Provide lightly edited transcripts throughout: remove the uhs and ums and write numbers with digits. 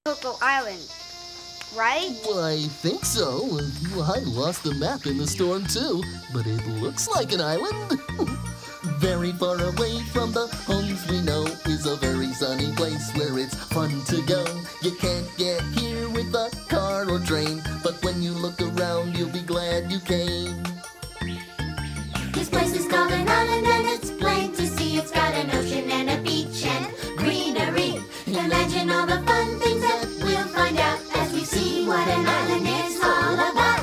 Coco Island, right? Well, I think so. I lost the map in the storm too, but it looks like an island. Very far away from the homes we know is a very sunny place where it's fun to go. You can't get here with a car or train, but when you look around, you'll be glad you came. This place is called an island and it's plain to see. It's got an ocean and a beach and greenery. Imagine all the fun things that we'll find out as we see what an island is all about.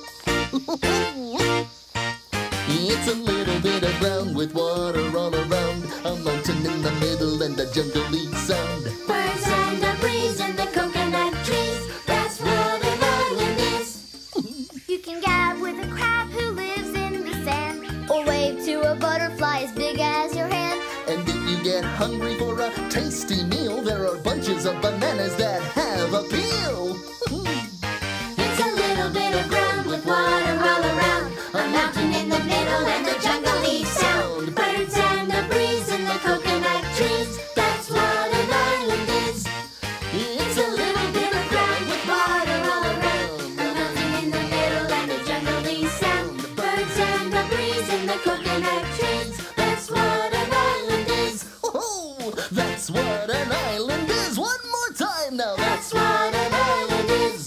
It's a little bit of ground with water all around, a mountain in the middle and a jungly sound. Birds and a breeze and the coconut trees, that's what an island is. You can gab with a crab who lives in the sand, or wave to a butterfly as big as your hand. And if you get hungry for a tasty meal, there are bunches of bananas that have appeal. It's a little bit of ground with water